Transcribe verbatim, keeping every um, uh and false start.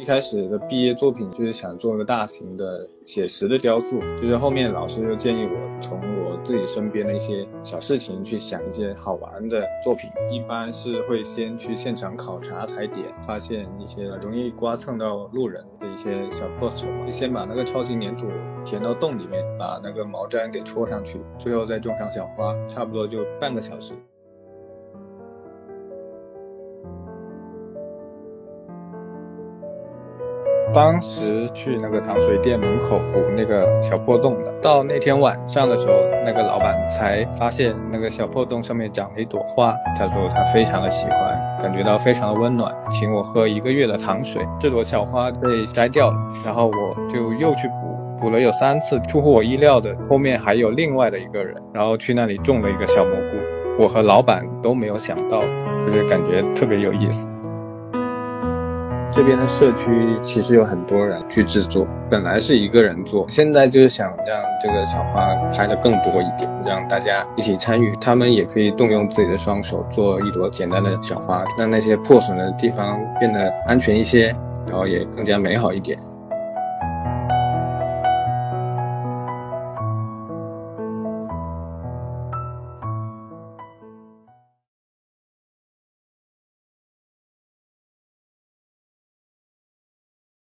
一开始的毕业作品就是想做一个大型的写实的雕塑，就是后面老师就建议我从我自己身边的一些小事情去想一些好玩的作品，一般是会先去现场考察踩点，发现一些容易刮蹭到路人的一些小破损，就先把那个超级粘土填到洞里面，把那个毛毡给戳上去，最后再种上小花，差不多就半个小时。当时去那个糖水店门口补那个小破洞的，到那天晚上的时候，那个老板才发现那个小破洞上面长了一朵花，他说他非常的喜欢，感觉到非常的温暖，请我喝一个月的糖水。这朵小花被摘掉了，然后我就又去补，补了有三次，出乎我意料的，后面还有另外的一个人，然后去那里种了一个小蘑菇，我和老板都没有想到，就是感觉特别有意思。这边的社区其实有很多人去制作，本来是一个人做，现在就是想让这个小花拍得更多一点，让大家一起参与，他们也可以动用自己的双手做一朵简单的小花，让那些破损的地方变得安全一些，然后也更加美好一点。